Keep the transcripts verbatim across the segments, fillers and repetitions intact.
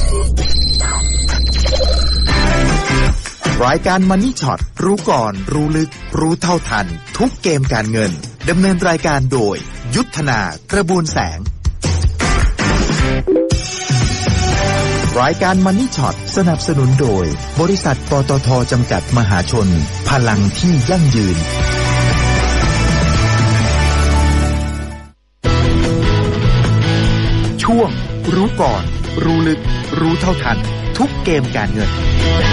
รายการ Money Shot รู้ก่อนรู้ลึกรู้เท่าทันทุกเกมการเงินดำเนินรายการโดยยุทธนากระบวนแสงรายการ Money Shot สนับสนุนโดยบริษัทปตท.จำกัดมหาชนพลังที่ยั่งยืนช่วงรู้ก่อนรู้ลึกรู้เท่าทันทุกเกมการเงิน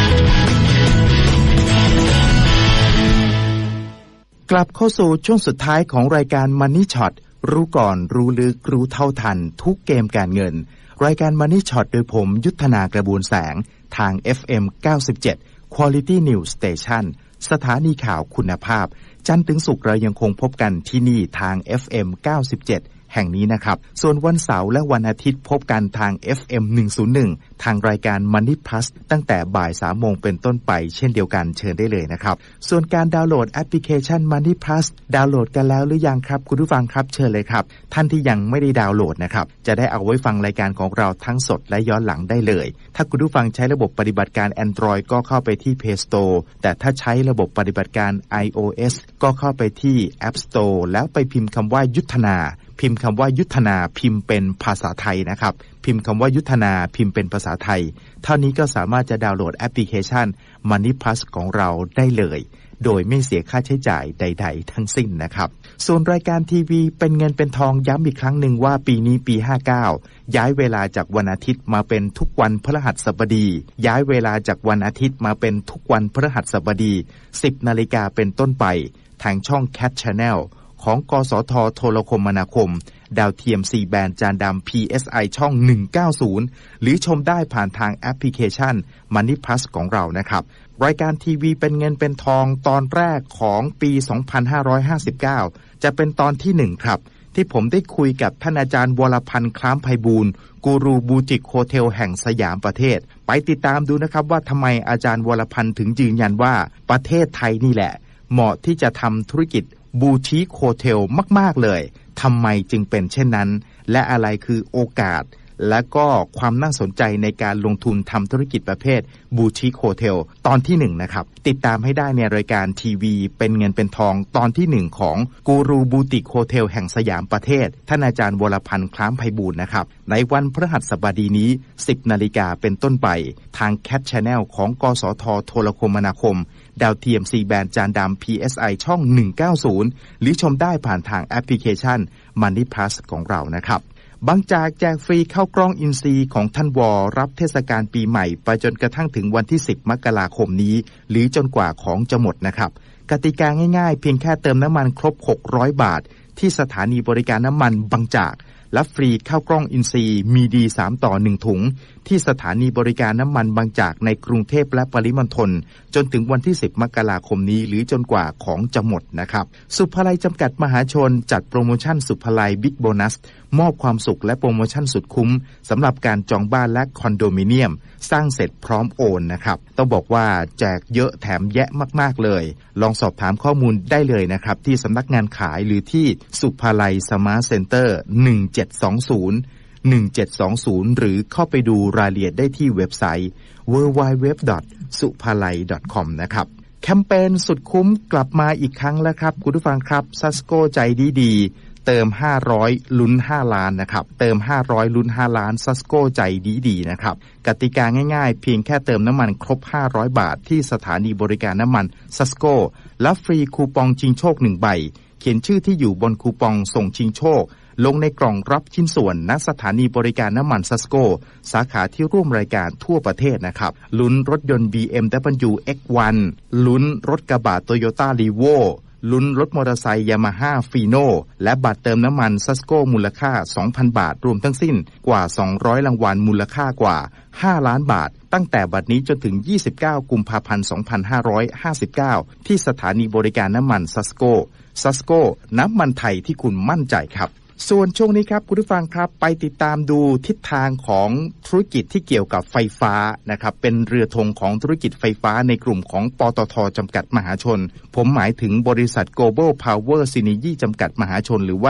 กลับเข้าสู่ช่วงสุดท้ายของรายการ Money Shot รู้ก่อนรู้ลึกรู้เท่าทันทุกเกมการเงินรายการ Money Shot โดยผมยุทธนากระบวนแสงทาง เอฟ เอ็ม เก้าสิบเจ็ด Quality News Station สถานีข่าวคุณภาพจันทร์ถึงศุกร์เรายังคงพบกันที่นี่ทาง เอฟ เอ็ม เก้าสิบเจ็ดแห่งนี้นะครับส่วนวันเสาร์และวันอาทิตย์พบกันทาง เอฟ เอ็ม หนึ่งศูนย์หนึ่ง ทางรายการ Money Plus ตั้งแต่บ่ายสามโมงเป็นต้นไปเช่นเดียวกันเชิญได้เลยนะครับส่วนการดาวน์โหลดแอปพลิเคชัน Money Plus ดาวน์โหลดกันแล้วหรือยังครับคุณผู้ฟังครับเชิญเลยครับท่านที่ยังไม่ได้ดาวน์โหลดนะครับจะได้เอาไว้ฟังรายการของเราทั้งสดและย้อนหลังได้เลยถ้าคุณผู้ฟังใช้ระบบปฏิบัติการ Android ก็เข้าไปที่ Play Store แต่ถ้าใช้ระบบปฏิบัติการ iOS ก็เข้าไปที่ App Store แล้วไปพิมพ์คำว่ายุทธนาพิมพ์คำว่ายุทธนาพิมพ์เป็นภาษาไทยนะครับพิมพ์คำว่ายุทธนาพิมพ์เป็นภาษาไทยเท่านี้ก็สามารถจะดาวน์โหลดแอปพลิเคชัน Money Plus ของเราได้เลยโดยไม่เสียค่าใช้จ่ายใดๆทั้งสิ้นนะครับส่วนรายการทีวีเป็นเงินเป็นทองย้ำอีกครั้งหนึ่งว่าปีนี้ปีห้าเก้าย้ายเวลาจากวันอาทิตย์มาเป็นทุกวันพฤหัสบดีย้ายเวลาจากวันอาทิตย์มาเป็นทุกวันพฤหัสบดี สิบนาฬิกาเป็นต้นไปทางช่อง Cat Channelของกสทโทรคมนาคมดาวเทียม C Band จานดำ พี เอส ไอ ช่องหนึ่งเก้าศูนย์หรือชมได้ผ่านทางแอปพลิเคชัน Money Plus ของเรานะครับรายการทีวีเป็นเงินเป็นทองตอนแรกของปีสองพันห้าร้อยห้าสิบเก้าจะเป็นตอนที่หนึ่งครับที่ผมได้คุยกับท่านอาจารย์วรพันธ์คล้ามไพบูลย์กูรูบูติกโฮเทลแห่งสยามประเทศไปติดตามดูนะครับว่าทำไมอาจารย์วรพันธ์ถึงยืนยันว่าประเทศไทยนี่แหละเหมาะที่จะทำธุรกิจบูติกโฮเทลมากๆเลยทำไมจึงเป็นเช่นนั้นและอะไรคือโอกาสและก็ความน่าสนใจในการลงทุนทำธุรกิจประเภทบูติกโฮเทลตอนที่หนึ่งนะครับติดตามให้ได้ในรายการทีวีเป็นเงินเป็นทองตอนที่หนึ่งของกูรูบูติกโฮเทลแห่งสยามประเทศท่านอาจารย์วรพันธ์คล้ามไพบูลย์นะครับในวันพฤหัสบดีนี้ สิบนาฬิกาเป็นต้นไปทาง Cat Channel ของกสทโทรคมนาคมดาวเทียม C Band จานดำ พี เอส ไอ ช่องหนึ่งเก้าศูนย์หรือชมได้ผ่านทางแอปพลิเคชัน Money Plus ของเรานะครับบางจากแจกฟรีเข้ากล้องอินซีย์ของท่านวอรับเทศกาลปีใหม่ไปจนกระทั่งถึงวันที่สิบมกราคมนี้หรือจนกว่าของจะหมดนะครับกติกาง่ายๆเพียงแค่เติมน้ำมันครบหกร้อยบาทที่สถานีบริการน้ำมันบางจากและฟรีเข้ากล้องอินซีย์มีดีสามต่อหนึ่งถุงที่สถานีบริการน้ำมันบางจากในกรุงเทพและปริมณฑลจนถึงวันที่สิบมกราคมนี้หรือจนกว่าของจะหมดนะครับสุภาลัยจำกัดมหาชนจัดโปรโมชั่นสุภาลัยบิ๊กโบนัสมอบความสุขและโปรโมชั่นสุดคุ้มสำหรับการจองบ้านและคอนโดมิเนียมสร้างเสร็จพร้อมโอนนะครับต้องบอกว่าแจกเยอะแถมแยะมากๆเลยลองสอบถามข้อมูลได้เลยนะครับที่สำนักงานขายหรือที่สุภาลัยสมาร์ทเซ็นเตอร์หนึ่งเจ็ดสองศูนย์ หนึ่งเจ็ดสองศูนย์หรือเข้าไปดูรายละเอียดได้ที่เว็บไซต์ ดับเบิลยู ดับเบิลยู ดับเบิลยู ดอท สุภาลัย ดอท คอม นะครับแคมเปญสุดคุ้มกลับมาอีกครั้งแล้วครับคุณผู้ฟังครับซัสโกใจดีดีเติมห้าร้อยลุ้นห้าล้านนะครับเติมห้าร้อยลุ้นห้าล้านซัสโกใจดีดีนะครับกติกาง่ายๆเพียงแค่เติมน้ำมันครบห้าร้อยบาทที่สถานีบริการน้ำมันซัสโกและฟรีคูปองชิงโชคหนึ่งใบเขียนชื่อที่อยู่บนคูปองส่งชิงโชคลงในกล่องรับชิ้นส่วนณสถานีบริการน้ำมันซัสโกสาขาที่ร่วมรายการทั่วประเทศนะครับลุ้นรถยนต์ บี เอ็ม ดับเบิลยู เอ็กซ์ วัน ลุ้นรถกระบะ Toyota Revo ลุ้นรถมอเตอร์ไซค์ Yamaha Fino และบัตรเติมน้ำมันซัสโกมูลค่า สองพัน บาทรวมทั้งสิ้นกว่าสองร้อยรางวัลมูลค่ากว่าห้าล้านบาทตั้งแต่บัดนี้จนถึงยี่สิบเก้ากุมภาพันธ์สองพันห้าร้อยห้าสิบเก้าที่สถานีบริการน้ำมันซัสโกซัสโกน้ำมันไทยที่คุณมั่นใจครับส่วนช่วงนี้ครับคุณผู้ฟังครับไปติดตามดูทิศทางของธุรกิจที่เกี่ยวกับไฟฟ้านะครับเป็นเรือธงของธุรกิจไฟฟ้าในกลุ่มของปตท.จำกัดมหาชนผมหมายถึงบริษัท Global Power Synergy จำกัดมหาชนหรือว่า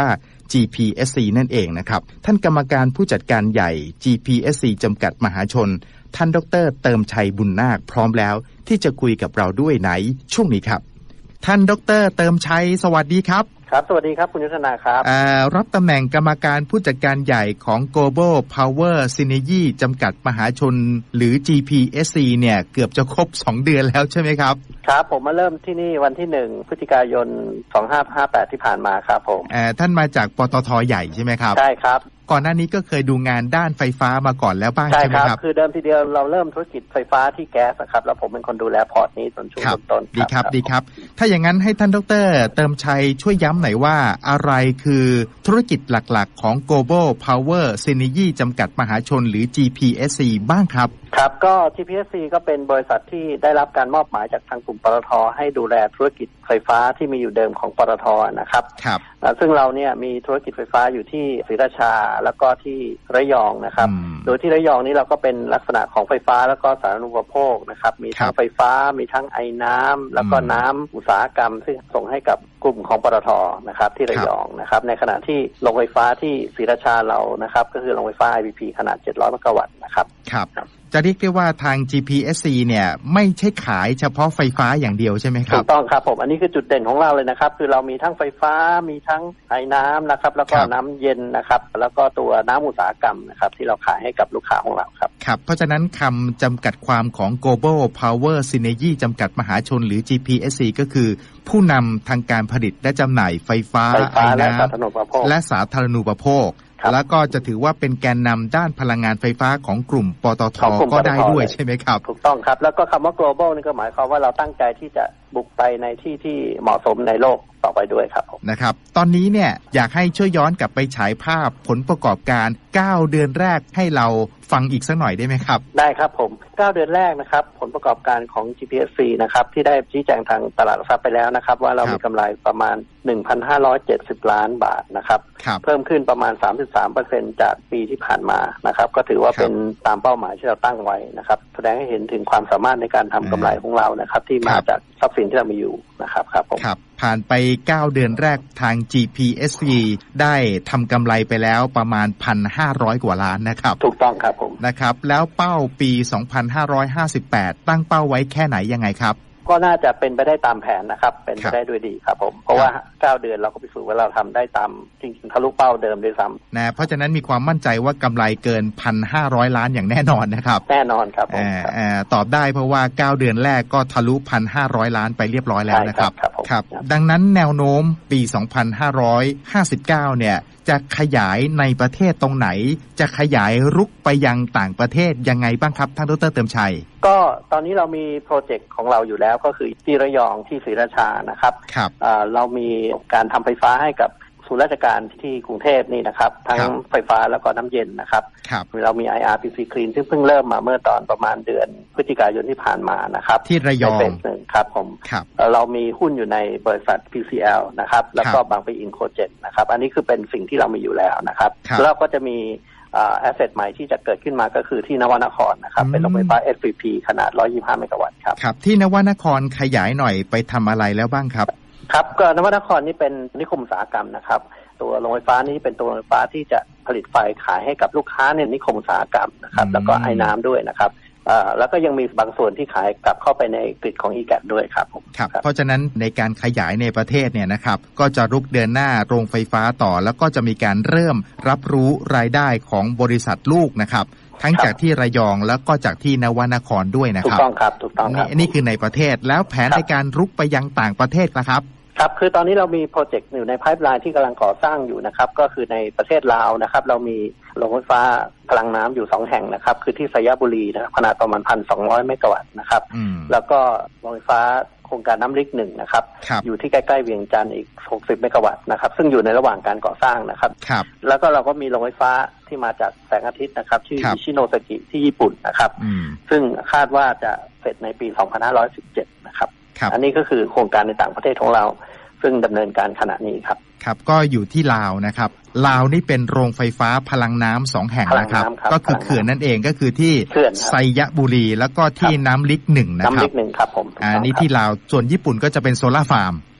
จี พี เอส ซี นั่นเองนะครับท่านกรรมการผู้จัดการใหญ่ จี พี เอส ซี จำกัดมหาชนท่านดร.เติมชัยบุญนาคพร้อมแล้วที่จะคุยกับเราด้วยในช่วงนี้ครับท่านดร.เติมชัยสวัสดีครับครับสวัสดีครับคุณยุทธนาครับรับตำแหน่งกรรมการผู้จัดการใหญ่ของ Global Power Synergy จำกัดมหาชนหรือ จี พี เอส ซี เนี่ยเกือบจะครบสองเดือนแล้วใช่ไหมครับครับผมมาเริ่มที่นี่วันที่หนึ่งพฤศจิกายนสองพันห้าร้อยห้าสิบแปดที่ผ่านมาครับผมท่านมาจากปตท.ใหญ่ใช่ไหมครับใช่ครับก่อนหน้านี้ก็เคยดูงานด้านไฟฟ้ามาก่อนแล้วบ้างใช่ไหมครับใช่ครับคือเดิมทีเดียวเราเริ่มธุรกิจไฟฟ้าที่แก๊สครับแล้วผมเป็นคนดูแลพอร์ตนี้จนช่วงต้นดีครับดีครับถ้าอย่างนั้นให้ท่านดร.เติมชัยช่วยย้ำหน่อยว่าอะไรคือธุรกิจหลักๆของ Global Power Synergy จำกัดมหาชนหรือ จี พี เอส ซี บ้างครับครับก็ จี พี เอส ซี ก็เป็นบริษัทที่ได้รับการมอบหมายจากทางกลุ่มปตท.ให้ดูแลธุรกิจไฟฟ้าที่มีอยู่เดิมของปตท.นะครับครับซึ่งเราเนี่ยมีธุรกิจไฟฟ้าอยู่ที่ศรีราชาแล้วก็ที่ระยองนะครับโดยที่ระยองนี้เราก็เป็นลักษณะของไฟฟ้าแล้วก็สาธารณูปโภคนะครับมีทั้งไฟฟ้ามีทั้งไอ้น้ำแล้วก็น้ำอุตสาหกรรมซึ่งส่งให้กับกลุ่มของปตท.นะครับที่ระยองนะครับในขณะที่โรงไฟฟ้าที่ศรีราชาเรานะครับก็คือโรงไฟฟ้า ไอ พี พี ขนาดเจ็ดร้อยเมกะวัตต์นะครับครับจะเรียกได้ว่าทาง จี พี เอส ซี เนี่ยไม่ใช่ขายเฉพาะไฟฟ้าอย่างเดียวใช่ไหมครับถูกต้องครับผมอันนี้คือจุดเด่นของเราเลยนะครับคือเรามีทั้งไฟฟ้ามีทั้งไอ้น้ำนะครับแล้วก็น้ำเย็นนะครับแล้วก็ตัวน้ำอุตสาหกรรมนะครับที่เราขายให้กับลูกค้าของเราครับครับเพราะฉะนั้นคำจำกัดความของ Global Power Synergy จำกัดมหาชนหรือ จี พี เอส ซี ก็คือผู้นำทางการผลิตและจำหน่ายไฟฟ้าไอ้น้ำและสาธารณูปโภคแล้วก็จะถือว่าเป็นแกนนำด้านพลังงานไฟฟ้าของกลุ่มปตท.ก็ได้ด้วยใช่ไหมครับถูกต้องครับแล้วก็คำว่า global นี่ก็หมายความว่าเราตั้งใจที่จะบุกไปในที่ที่เหมาะสมในโลกต่อไปด้วยครับนะครับตอนนี้เนี่ยอยากให้ช่วยย้อนกลับไปฉายภาพผลประกอบการเก้าเดือนแรกให้เราฟังอีกสักหน่อยได้ไหมครับได้ครับผมเก้าเดือนแรกนะครับผลประกอบการของ จี พี เอส ซี นะครับที่ได้ชี้แจงทางตลาดหลักทรัพย์ไปแล้วนะครับว่าเรามีกำไรประมาณ หนึ่งพันห้าร้อยเจ็ดสิบ ล้านบาทนะครับเพิ่มขึ้นประมาณ สามสิบสามเปอร์เซ็นต์ จากปีที่ผ่านมานะครับก็ถือว่าเป็นตามเป้าหมายที่เราตั้งไว้นะครับแสดงให้เห็นถึงความสามารถในการทำกำไรของเรานะครับที่มาจากทรัพย์สินที่เรามีอยู่นะครับครับผมครับผ่านไปเก้าเดือนแรกทาง จี พี เอส ซี ได้ทำกำไรไปแล้วประมาณ หนึ่งพันห้าร้อย กว่าล้านนะครับถูกต้องครับผมนะครับแล้วเป้าปีสองพันห้าร้อยห้าสิบแปดตั้งเป้าไว้แค่ไหนยังไงครับก็น่าจะเป็นไปได้ตามแผนนะครับเป็นไปได้ด้วยดีครับผมเพราะว่าเก้าเดือนเราก็พิสูจน์ว่าเราทำได้ตามจริงๆทะลุเป้าเดิมด้วยซ้ำนะเพราะฉะนั้นมีความมั่นใจว่ากำไรเกิน หนึ่งพันห้าร้อย ล้านอย่างแน่นอนนะครับแน่นอนครับผมตอบได้เพราะว่าเก้าเดือนแรกก็ทะลุ หนึ่งพันห้าร้อย ล้านไปเรียบร้อยแล้วนะครับครับดังนั้นแนวโน้มปีสองพันห้าร้อยห้าสิบเก้าเนี่ยจะขยายในประเทศตรงไหนจะขยายรุกไปยังต่างประเทศยังไงบ้างครับท่านดร.เติมชัยก็ตอนนี้เรามีโปรเจกต์ของเราอยู่แล้วก็คือที่ระยองที่ศรีราชานะครับครับเรามีการทำไฟฟ้าให้กับศูนย์ราชการที่กรุงเทพนี่นะครับทั้งไฟฟ้าแล้วก็น้ำเย็นนะครับเรามี ไอ อาร์ พี ซี Clean ซึ่งเพิ่งเริ่มมาเมื่อตอนประมาณเดือนพฤศจิกายนที่ผ่านมานะครับที่ระยองครับผมเรามีหุ้นอยู่ในบริษัท พี ซี แอล นะครับแล้วก็บางไปอินโคเจนนะครับอันนี้คือเป็นสิ่งที่เรามีอยู่แล้วนะครับแล้วก็จะมีแอสเซทใหม่ที่จะเกิดขึ้นมาก็คือที่นวนครนะครับเป็นโรงไฟฟ้า เอส พี พี ขนาดหนึ่งร้อยยี่สิบห้าเมกะวัตต์ครับครับที่นวนครขยายหน่อยไปทำอะไรแล้วบ้างครับครับก็นวนครนี่เป็นนิคมอุตสาหกรรมนะครับตัวโรงไฟฟ้านี้เป็นตัวโรงไฟฟ้าที่จะผลิตไฟขายให้กับลูกค้าในนิคมอุตสาหกรรมนะครับแล้วก็ไอ้น้ำด้วยนะครับแล้วก็ยังมีบางส่วนที่ขายกลับเข้าไปในกริดของ อี แกป ด้วยครับครับเพราะฉะนั้นในการขยายในประเทศเนี่ยนะครับก็จะรุกเดินหน้าโรงไฟฟ้าต่อแล้วก็จะมีการเริ่มรับรู้รายได้ของบริษัทลูกนะครับทั้งจากที่ระยองแล้วก็จากที่นวนครด้วยนะครับถูกต้องครับถูกต้องครับนี่คือในประเทศแล้วแผนในการรุกไปยังต่างประเทศนะครับครับคือตอนนี้เรามีโปรเจกต์อยู่ในไพป์ไลน์ที่กำลังก่อสร้างอยู่นะครับก็คือในประเทศลาวนะครับเรามีโรงไฟฟ้าพลังน้ำอยู่สองแห่งนะครับคือที่สยบุรีนะครับขนาดประมาณ หนึ่งพันสองร้อย เมกะวัตต์นะครับแล้วก็โรงไฟฟ้าโครงการน้ำลิกหนึ่งนะครับอยู่ที่ใกล้ๆเวียงจันทร์อีกหกสิบเมกะวัตต์นะครับซึ่งอยู่ในระหว่างการก่อสร้างนะครับแล้วก็เราก็มีโรงไฟฟ้าที่มาจากแสงอาทิตย์นะครับชื่ออิชิโนซากิที่ญี่ปุ่นนะครับซึ่งคาดว่าจะเสร็จในปีสองพันห้าร้อยสิบเจ็ดนะครับอันนี้ก็คือโครงการในต่างประเทศของเราซึ่งดำเนินการขณะนี้ครับครับก็อยู่ที่ลาวนะครับลาวนี่เป็นโรงไฟฟ้าพลังน้ำสองแห่งนะครับก็คือเขื่อนนั่นเองก็คือที่ไซยบุรีแล้วก็ที่น้ำลิกหนึ่งนะครับน้ำลิกหนึ่งครับผมอันนี้ที่ลาวส่วนญี่ปุ่นก็จะเป็นโซล่าฟาร์ม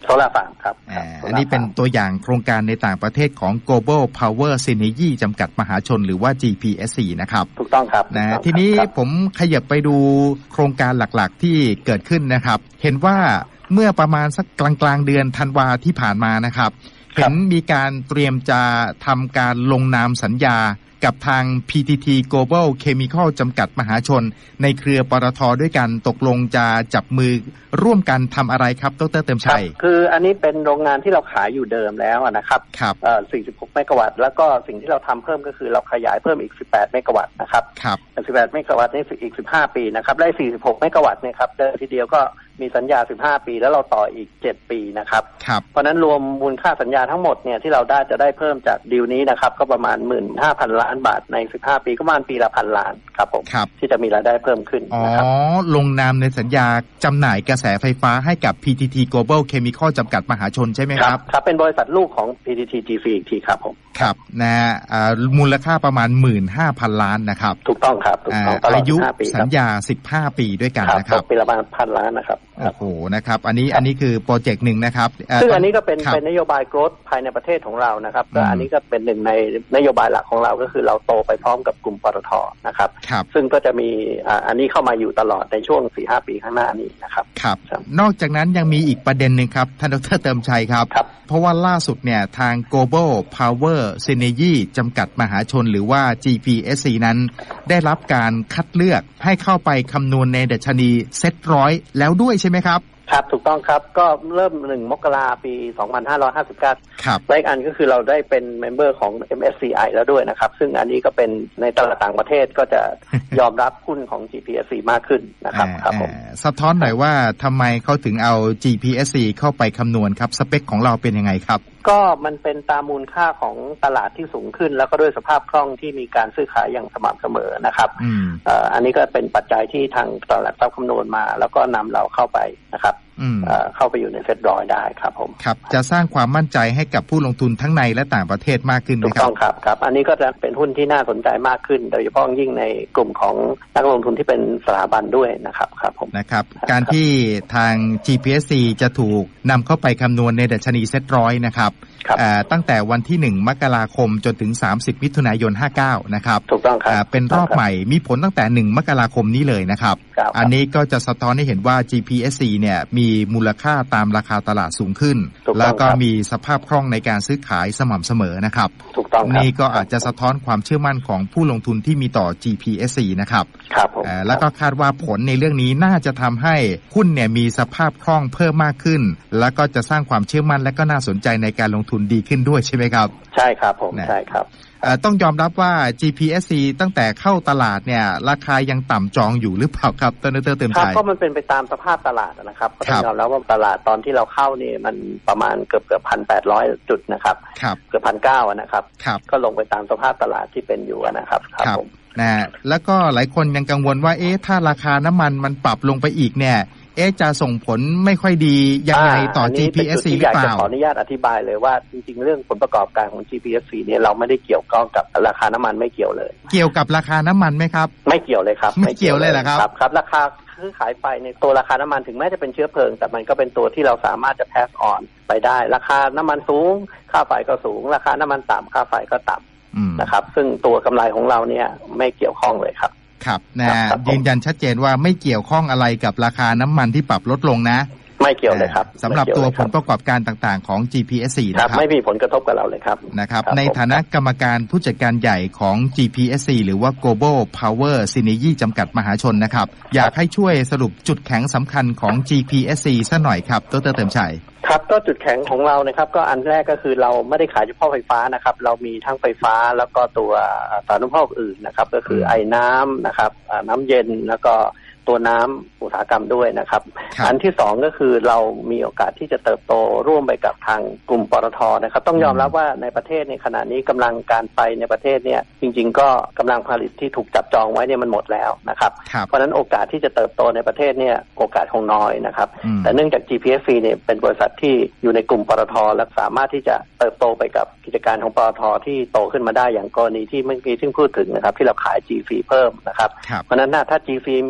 โซลาร์ฟาร์มครับอันนี้เป็นตัวอย่างโครงการในต่างประเทศของ Global Power Synergy จำกัดมหาชนหรือว่า จี พี เอส ซี นะครับถูกต้องครับนะทีนี้ผมขยับไปดูโครงการหลักๆที่เกิดขึ้นนะครับเห็นว่าเมื่อประมาณสักกลางๆเดือนธันวาที่ผ่านมานะครับเห็นมีการเตรียมจะทำการลงนามสัญญากับทาง พี ที ที Global Chemical จำกัดมหาชนในเครือปตท.ด้วยกันตกลงจะจับมือร่วมกันทำอะไรครับดร.เติมชัยคืออันนี้เป็นโรงงานที่เราขายอยู่เดิมแล้วนะครับครับเอ่อสี่สิบหกเมกะวัตต์แล้วก็สิ่งที่เราทำเพิ่มก็คือเราขยายเพิ่มอีกสิบแปดเมกะวัตต์นะครับครับสิบแปดเมกะวัตต์นี่อีกสิบห้าปีนะครับได้สี่สิบหกเมกะวัตต์เนี่ยครับเดิมทีเดียวก็มีสัญญาสิบห้าปีแล้วเราต่ออีกเจ็ดปีนะครับเพราะนั้นรวมมูลค่าสัญญาทั้งหมดเนี่ยที่เราได้จะได้เพิ่มจากดีลนี้นะครับก็ประมาณ หนึ่งหมื่นห้าพัน ล้านบาทในสิบห้าปีก็ประมาณปีละพันล้านครับผมที่จะมีรายได้เพิ่มขึ้นนะครับอ๋อลงนามในสัญญาจำหน่ายกระแสไฟฟ้าให้กับ พี ที ที Global Chemical จำกัดมหาชนใช่ไหมครับครับเป็นบริษัทลูกของ พี ที ที จี ซี อีกทีครับผมครับนะมูลค่าประมาณ หนึ่งหมื่นห้าพัน ล้านนะครับถูกต้องครับถูกต้องอายุสัญญาสิบห้าปีด้วยกันนะครับปีละประมาณพันล้านนะครับโอ้โหนะครับอันนี้อันนี้คือโปรเจกต์หนึ่งนะครับซึ่งอันนี้ก็เป็นเป็นนโยบาย growth ภายในประเทศของเรานะครับก็อันนี้ก็เป็นหนึ่งในนโยบายหลักของเราก็คือเราโตไปพร้อมกับกลุ่มปตท.นะครับซึ่งก็จะมีอันนี้เข้ามาอยู่ตลอดในช่วง สี่ถึงห้า ปีข้างหน้านี้นะครับครับนอกจากนั้นยังมีอีกประเด็นหนึ่งครับท่านดร.เติมชัยครับเพราะว่าล่าสุดเนี่ยทาง Global Power Synergy จำกัดมหาชนหรือว่า จี พี เอส ซี นั้นได้รับการคัดเลือกให้เข้าไปคำนวณในดัชนีเซ็ตร้อยแล้วด้วยใช่ไหมครับครับถูกต้องครับก็เริ่มหนึ่งมกราปีสองพันห้าร้อยห้าสิบเก้าครับและอีกอันก็คือเราได้เป็นเมมเบอร์ของ เอ็ม เอส ซี ไอ แล้วด้วยนะครับซึ่งอันนี้ก็เป็นในตลาดต่างประเทศก็จะยอมรับหุ้นของ จี พี เอส ซี มากขึ้นนะครับครับผมสะท้อนหน่อยว่าทำไมเขาถึงเอา จี พี เอส ซี เข้าไปคำนวณครับสเปคของเราเป็นยังไงครับก็มันเป็นตามมูลค่าของตลาดที่สูงขึ้นแล้วก็ด้วยสภาพคล่องที่มีการซื้อขายอย่างสม่ำเสมอนะครับอ่าอันนี้ก็เป็นปัจจัยที่ทางตลาดทรัพย์คำนวณมาแล้วก็นำเราเข้าไปนะครับเข้าไปอยู่ในเซ็ตร้อยได้ครับผมครับจะสร้างความมั่นใจให้กับผู้ลงทุนทั้งในและต่างประเทศมากขึ้นไหมครับถูกต้องครับครับอันนี้ก็จะเป็นหุ้นที่น่าสนใจมากขึ้นโดยเฉพาะยิ่งในกลุ่มของนักลงทุนที่เป็นสถาบันด้วยนะครับครับผมนะครับการที่ทาง จี พี เอส ซี จะถูกนำเข้าไปคำนวณในดัชนีเซ็ตร้อยนะครับตั้งแต่วันที่หนึ่งมกราคมจนถึงสามสิบมิถุนายนห้าสิบเก้านะครับถูกต้องครับเป็นรอบใหม่มีผลตั้งแต่หนึ่งมกราคมนี้เลยนะครับอันนี้ก็จะสะท้อนให้เห็นว่า จี พี เอส ซี เนี่ยมีมูลค่าตามราคาตลาดสูงขึ้นแล้วก็มีสภาพคล่องในการซื้อขายสม่ำเสมอนะครับถูกต้องครับนี่ก็อาจจะสะท้อนความเชื่อมั่นของผู้ลงทุนที่มีต่อ จี พี เอส ซี นะครับครับผมแล้วก็คาดว่าผลในเรื่องนี้น่าจะทำให้หุ้นเนี่ยมีสภาพคล่องเพิ่มมากขึ้นแล้วก็จะสร้างความเชื่อมั่นและก็น่าสนใจในการลงทุนดีขึ้นด้วยใช่ไหมครับใช่ครับผมใช่ครับต้องยอมรับว่า จี พี เอส ซี ตั้งแต่เข้าตลาดเนี่ยราคายังต่ำจองอยู่หรือเปล่าครับต้นเติมเติมใจครับก็มันเป็นไปตามสภาพตลาดนะครับก็ต้องยอมรับว่าตลาดตอนที่เราเข้านี่มันประมาณเกือบเกือบพันแปดร้อยจุดนะครับเกือบพันเก้านะครับก็ลงไปตามสภาพตลาดที่เป็นอยู่นะครับครับผมนะแล้วก็หลายคนยังกังวลว่าเอ๊ะถ้าราคาน้ำมันมันปรับลงไปอีกเนี่ยเอ๊ะจะส่งผลไม่ค่อยดียังไงต่อ จี พี เอส ซี หรือเปล่าอยากจะขออนุญาตอธิบายเลยว่าจริงๆเรื่องผลประกอบการของ จี พี เอส ซี เนี่ยเราไม่ได้เกี่ยวข้องกับราคาน้ำมันไม่เกี่ยวเลยเกี่ยวกับราคาน้ำมันไหมครับไม่เกี่ยวเลยครับไม่เกี่ยวเลยเหรอครับครับราคาซื้อขายไปในตัวราคาน้ำมันถึงแม้จะเป็นเชื้อเพลิงแต่มันก็เป็นตัวที่เราสามารถจะ pass on ไปได้ราคาน้ำมันสูงค่าไฟก็สูงราคาน้ำมันต่ำค่าไฟก็ต่ำนะครับซึ่งตัวกำไรของเราเนี่ยไม่เกี่ยวข้องเลยครับครับนะยืนยันชัดเจนว่าไม่เกี่ยวข้องอะไรกับราคาน้ำมันที่ปรับลดลงนะไม่เกี่ยวเลยครับสำหรับตัวผลประกอบการต่างๆของ จี พี เอส ซี นะครับไม่มีผลกระทบกับเราเลยครับนะครับในฐานะกรรมการผู้จัดการใหญ่ของ จี พี เอส ซี หรือว่า Global Power Synergy จำกัดมหาชนนะครับอยากให้ช่วยสรุปจุดแข็งสำคัญของ จี พี เอส ซี ซะหน่อยครับดร.เติมชัยครับก็จุดแข็งของเรานะครับก็อันแรกก็คือเราไม่ได้ขายเฉพาะไฟฟ้านะครับเรามีทั้งไฟฟ้าแล้วก็ตัวสาธารณูปโภคอื่นนะครับก็คือไอ้น้ำนะครับน้ำเย็นแล้วก็ตัวน้ำอุตสาหกรรมด้วยนะครับอันที่สองก็คือเรามีโอกาสที่จะเติบโตร่วมไปกับทางกลุ่มปตท.นะครับต้องยอมรับว่าในประเทศในขณะนี้กำลังการไฟในประเทศเนี่ยจริงๆก็กำลังผลิตที่ถูกจับจองไว้เนี่ยมันหมดแล้วนะครับเพราะฉะนั้นโอกาสที่จะเติบโตในประเทศเนี่ยโอกาสคงน้อยนะครับแต่เนื่องจาก จี พี เอส ซี เนี่ยเป็นบริษัทที่อยู่ในกลุ่มปตท.และสามารถที่จะเติบโตไปกับกิจการของปตท.ที่โตขึ้นมาได้อย่างกรณีที่เมื่อกี้ที่พูดถึงนะครับที่เราขาย จี ซี เพิ่มนะครับเพราะฉะนั้นถ้า จี ซี มี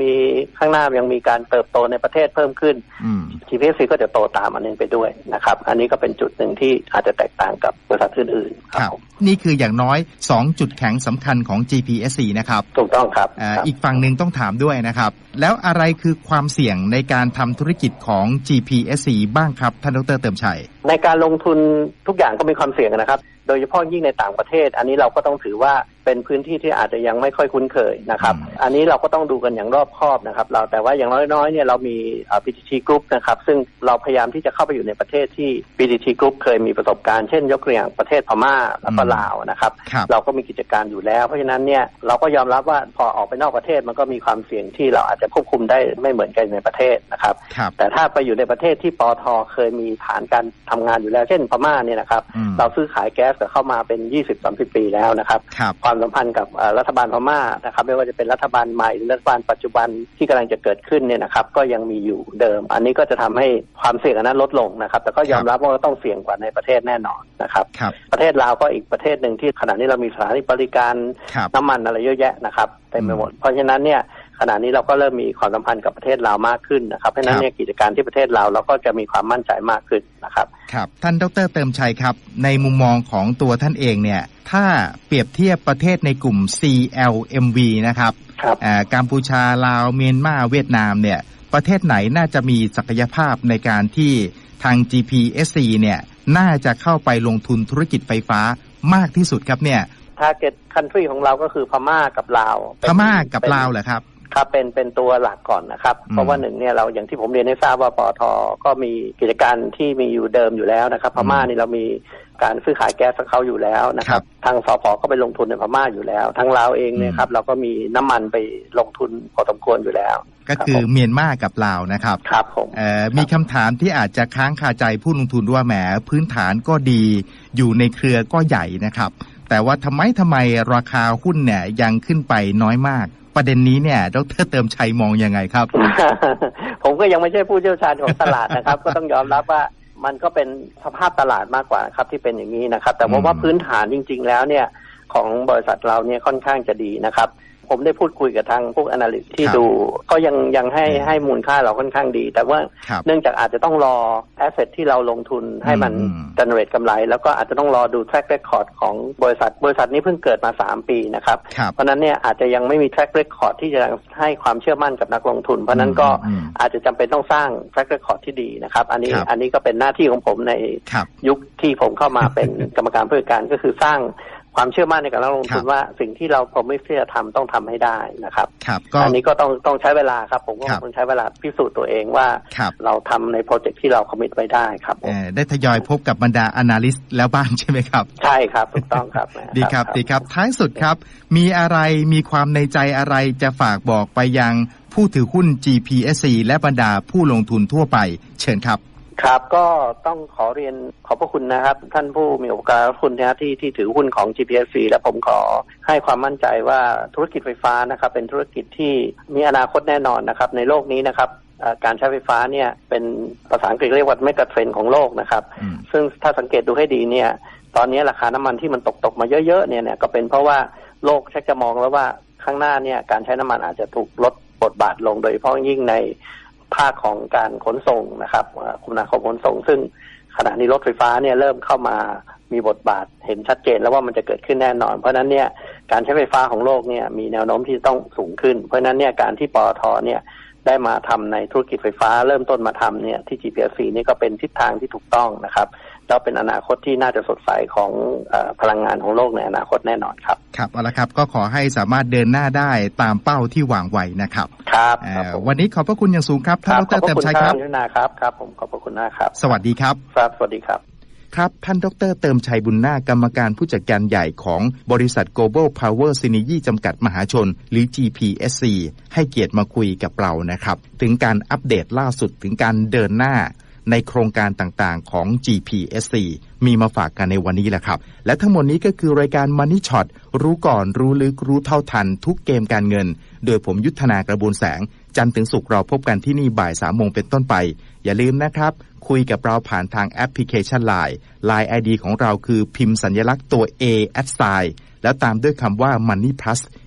ข้างหน้ายังมีการเติบโตในประเทศเพิ่มขึ้น จี พี เอส ซี ก็จะโตตามอันนึงไปด้วยนะครับอันนี้ก็เป็นจุดหนึ่งที่อาจจะแตกต่างกับบริษัทอื่นๆครับนี่คืออย่างน้อยสองจุดแข็งสำคัญของ จี พี เอส ซี นะครับถูกต้องครับอีกฝั่งหนึ่งต้องถามด้วยนะครับแล้วอะไรคือความเสี่ยงในการทำธุรกิจของ จี พี เอส ซี บ้างครับท่านดร.เติมชัยในการลงทุนทุกอย่างก็มีความเสี่ยงนะครับโดยเฉพาะยิ่งในต่างประเทศอันนี้เราก็ต้องถือว่าเป็นพื้นที่ที่อาจจะยังไม่ค่อยคุ้นเคยนะครับอันนี้เราก็ต้องดูกันอย่างรอบคอบนะครับเราแต่ว่าอย่างน้อยๆเนี่ยเรามี พี ที ที Group นะครับซึ่งเราพยายามที่จะเข้าไปอยู่ในประเทศที่ พี ที ที Group เคยมีประสบการณ์เช่นยกตัวอย่างประเทศพม่าและก็ลาวนะครับเราก็มีกิจการอยู่แล้วเพราะฉะนั้นเนี่ยเราก็ยอมรับว่าพอออกไปนอกประเทศมันก็มีความเสี่ยงที่เราอาจจะควบคุมได้ไม่เหมือนกันในประเทศนะครับแต่ถ้าไปอยู่ในประเทศที่ปตท.เคยมีฐานการทำงานอยู่แล้วเช่นพม่าเนี่ยนะครับเราซื้อขายแก๊สกับเข้ามาเป็น ยี่สิบถึงสามสิบ ปีแล้วนะครับความสัมพันธ์กับรัฐบาลพม่านะครับไม่ว่าจะเป็นรัฐบาลใหม่หรือรัฐบาลปัจจุบันที่กำลังจะเกิดขึ้นเนี่ยนะครับก็ยังมีอยู่เดิมอันนี้ก็จะทำให้ความเสี่ยงอันนั้นลดลงนะครับแต่ก็ยอมรับว่าต้องเสี่ยงกว่าในประเทศแน่นอนนะครับประเทศลาวก็อีกประเทศหนึ่งที่ขณะนี้เรามีสถานีบริการน้ำมันอะไรเยอะแยะนะครับเต็มไปหมดเพราะฉะนั้นเนี่ยขณะนี้เราก็เริ่มมีความสัมพันธ์กับประเทศลาวมากขึ้นนะครับเพราะฉะนั้นเนี่ยกิจการที่ประเทศลาวเราก็จะมีความมั่นใจมากขึ้นนะครับครับท่านดร.เติมชัยครับในมุมมองของตัวท่านเองเนี่ยถ้าเปรียบเทียบประเทศในกลุ่ม ซี แอล เอ็ม วี นะครับกัมพูชาลาวเมียนมาเวียดนามเนี่ยประเทศไหนน่าจะมีศักยภาพในการที่ทาง จี พี เอส ซี เนี่ยน่าจะเข้าไปลงทุนธุรกิจไฟฟ้ามากที่สุดครับเนี่ย target country ของเราก็คือพม่ากับลาวพม่ากับลาวเหรอครับครับเป็นเป็นตัวหลักก่อนนะครับเพราะว่าหนึ่งเนี่ยเราอย่างที่ผมเรียนให้ทราบว่าปตท.ก็มีกิจการที่มีอยู่เดิมอยู่แล้วนะครับพม่านี่เรามีการซื้อขายแก๊สกับเขาอยู่แล้วนะครับทางสผ.ก็ไปลงทุนในพม่าอยู่แล้วทางลาวเองเนี่ยครับเราก็มีน้ำมันไปลงทุนพอสมควรอยู่แล้วก็คือเมียนมากับลาวนะครับครับผมมีคำถามที่อาจจะค้างคาใจผู้ลงทุนว่าแหมพื้นฐานก็ดีอยู่ในเครือก็ใหญ่นะครับแต่ว่าทำไมทำไมราคาหุ้นเนี่ยยังขึ้นไปน้อยมากประเด็นนี้เนี่ยดร.เติมชัยมองยังไงครับผมก็ยังไม่ใช่ผู้เชี่ยวชาญของตลาดนะครับ ก็ต้องยอมรับว่ามันก็เป็นสภาพตลาดมากกว่าครับที่เป็นอย่างนี้นะครับแต่ว่าพื้นฐานจริงๆแล้วเนี่ยของบริษัทเราเนี่ยค่อนข้างจะดีนะครับผมได้พูดคุยกับทางพวก analyst ที่ดูก็ยังยังให้ให้มูลค่าเราค่อนข้างดีแต่ว่าเนื่องจากอาจจะต้องรอ asset ที่เราลงทุนให้มัน generate กำไรแล้วก็อาจจะต้องรอดู track record ของบริษัทบริษัทนี้เพิ่งเกิดมาสามปีนะครับเพราะนั้นเนี่ยอาจจะยังไม่มี track record ที่จะให้ความเชื่อมั่นกับนักลงทุนเพราะนั้นก็อาจจะจำเป็นต้องสร้าง track record ที่ดีนะครับอันนี้อันนี้ก็เป็นหน้าที่ของผมในยุคที่ผมเข้ามาเป็นกรรมการผู้จัดการก็คือสร้างความเชื่อมั่นในการลงทุนว่าสิ่งที่เราผมไม่เชื่อทำต้องทำให้ได้นะครับอันนี้ก็ต้องต้องใช้เวลาครับผมก็ต้องใช้เวลาพิสูจน์ตัวเองว่าเราทำในโปรเจกต์ที่เราคอมมิตไว้ได้ครับได้ทยอยพบกับบรรดา analyst แล้วบ้างใช่ไหมครับใช่ครับถูกต้องครับดีครับดีครับท้ายสุดครับมีอะไรมีความในใจอะไรจะฝากบอกไปยังผู้ถือหุ้น จี พี เอส ซี และบรรดาผู้ลงทุนทั่วไปเชิญครับครับก็ต้องขอเรียนขอบพระคุณนะครับท่านผู้มีโอกาสคุณนะที่ที่ถือหุ้นของ จี พี เอส ซี และผมขอให้ความมั่นใจว่าธุรกิจไฟฟ้านะครับเป็นธุรกิจที่มีอนาคตแน่นอนนะครับในโลกนี้นะครับการใช้ไฟฟ้าเนี่ยเป็นภาษาอังกฤษเรียกว่าเมกะเทรนด์ของโลกนะครับซึ่งถ้าสังเกตดูให้ดีเนี่ยตอนนี้ราคาน้ำมันที่มันตกตกมาเยอะๆเนี่ยเนี่ยก็เป็นเพราะว่าโลกชักจะมองแล้วว่าข้างหน้าเนี่ยการใช้น้ำมันอาจจะถูกลดบทบาทลงโดยเฉพาะยิ่งในภาคของการขนส่งนะครับคมนาคมขนส่งซึ่งขณะนี้รถไฟฟ้าเนี่ยเริ่มเข้ามามีบทบาทเห็นชัดเจนแล้วว่ามันจะเกิดขึ้นแน่นอนเพราะฉะนั้นเนี่ยการใช้ไฟฟ้าของโลกเนี่ยมีแนวโน้มที่ต้องสูงขึ้นเพราะฉะนั้นเนี่ยการที่ปตท.เนี่ยได้มาทำในธุรกิจไฟฟ้าเริ่มต้นมาทำเนี่ยที่ จี พี เอส ซี นี่ก็เป็นทิศทางที่ถูกต้องนะครับแล้วเป็นอนาคตที่น่าจะสดใสของเอ่อพลังงานของโลกในอนาคตแน่นอนครับครับเอาละครับก็ขอให้สามารถเดินหน้าได้ตามเป้าที่วางไว้นะครับครับวันนี้ขอบพระคุณอย่างสูงครับท่านดร.เติมชัยครับขอบคุณครับครับผมขอบพระคุณนะครับสวัสดีครับครับสวัสดีครับครับท่านดร.เติมชัยบุญนาคกรรมการผู้จัดการใหญ่ของบริษัท Global Power Synergy จำกัดมหาชนหรือ จี พี เอส ซี ให้เกียรติมาคุยกับเรานะครับถึงการอัปเดตล่าสุดถึงการเดินหน้าในโครงการต่างๆของ จี พี เอส ซี มีมาฝากกันในวันนี้แหละครับและทั้งหมดนี้ก็คือรายการ Money Shot รู้ก่อนรู้ลึกรู้เท่าทันทุกเกมการเงินโดยผมยุทธนากระบวนแสงจันทร์ถึงศุกร์เราพบกันที่นี่บ่ายสามโมงเป็นต้นไปอย่าลืมนะครับคุยกับเราผ่านทางแอปพลิเคชัน ไลน์ ไลน์ ไอ ดี ของเราคือพิมพ์สัญลักษณ์ตัว A แอดไซน์แล้วตามด้วยคำว่า Money Plus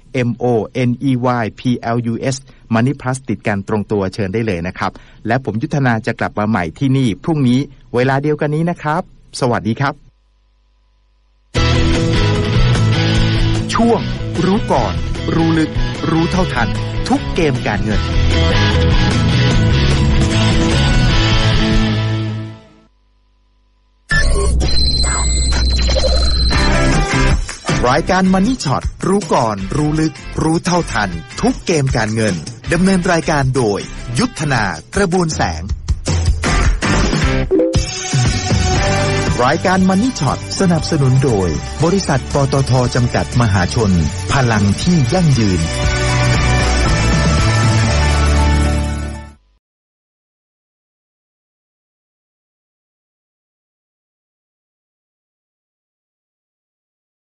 M O N E Y P L U S Money Plus ติดกันตรงตัวเชิญได้เลยนะครับและผมยุทธนาจะกลับมาใหม่ที่นี่พรุ่งนี้เวลาเดียวกันนี้นะครับสวัสดีครับช่วงรู้ก่อนรู้ลึกรู้เท่าทันทุกเกมการเงินรายการ Money Shot รู้ก่อนรู้ลึกรู้เท่าทันทุกเกมการเงินดำเนินรายการโดยยุทธนากระบวนแสงรายการ Money Shot สนับสนุนโดยบริษัทปตท.จำกัดมหาชนพลังที่ยั่งยืน